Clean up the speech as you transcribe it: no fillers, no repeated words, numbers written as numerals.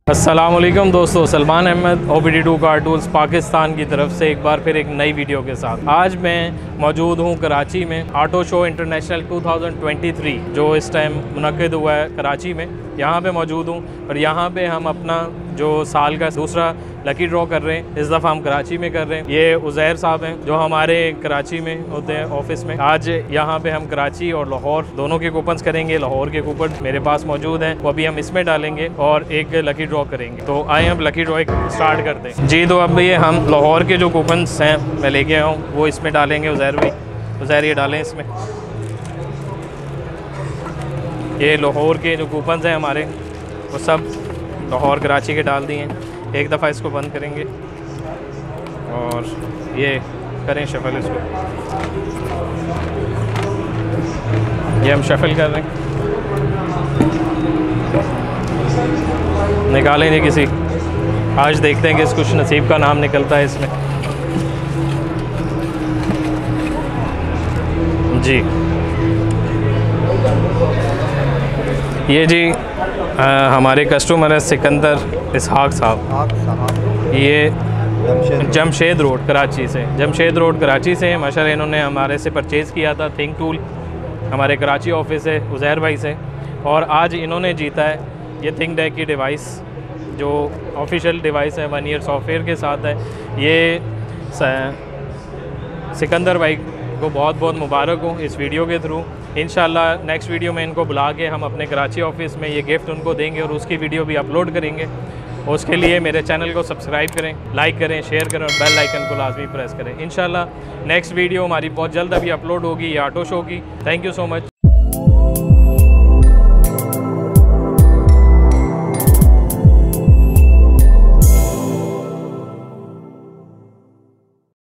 अस्सलामुअलैकुम दोस्तों, Salman Ahmed OBD2 car tools Pakistan की तरफ से एक बार फिर एक नई वीडियो के साथ। आज मैं मौजूद हूँ कराची में ऑटो शो इंटरनेशनल 2023 जो इस टाइम मुनक़िद हुआ है कराची में। यहाँ पे मौजूद हूँ और यहाँ पे हम अपना जो साल का दूसरा लकी ड्रॉ कर रहे हैं। इस दफ़ा हम कराची में कर रहे हैं। ये उज़ैर साहब हैं जो हमारे कराची में होते हैं ऑफिस में। आज यहाँ पे हम कराची और लाहौर दोनों के कूपन्स करेंगे। लाहौर के कूपन मेरे पास मौजूद हैं, वो अभी हम इसमें डालेंगे और एक लकी ड्रॉ करेंगे। तो आए हम लकी ड्रॉ स्टार्ट करते हैं जी। तो अब ये हम लाहौर के जो कूपन्स हैं मैं लेके आया हूँ वो इसमें डालेंगे। उज़ैर भाई, उज़ैर ये डालें इसमें। ये लाहौर के जो कूपन्स हैं हमारे वो सब लाहौर कराची के डाल दिए हैं। एक दफ़ा इसको बंद करेंगे और ये करें शफल इसको। ये हम शफल कर रहे हैं, निकालें नहीं किसी। आज देखते हैं कि इस कुछ नसीब का नाम निकलता है इसमें जी। ये जी हमारे कस्टमर है सिकंदर इसहाक साहब। ये जमशेद रोड कराची से, जमशेद रोड कराची से माशाल्लाह इन्होंने हमारे से परचेज़ किया था थिंक टूल, हमारे कराची ऑफिस है उज़ैर भाई से। और आज इन्होंने जीता है ये थिंक डेक की डिवाइस जो ऑफिशियल डिवाइस है, 1 ईयर सॉफ्टवेयर के साथ है। ये सिकंदर भाई को बहुत बहुत मुबारक हो इस वीडियो के थ्रू। इंशाल्लाह नेक्स्ट वीडियो में इनको बुला के हम अपने कराची ऑफिस में ये गिफ्ट उनको देंगे और उसकी वीडियो भी अपलोड करेंगे। उसके लिए मेरे चैनल को सब्सक्राइब करें, लाइक करें, शेयर करें और बेल आइकन को लाजमी प्रेस करें। इंशाल्लाह नेक्स्ट वीडियो हमारी बहुत जल्द अभी अपलोड होगी ये ऑटो शो की। Thank you so much.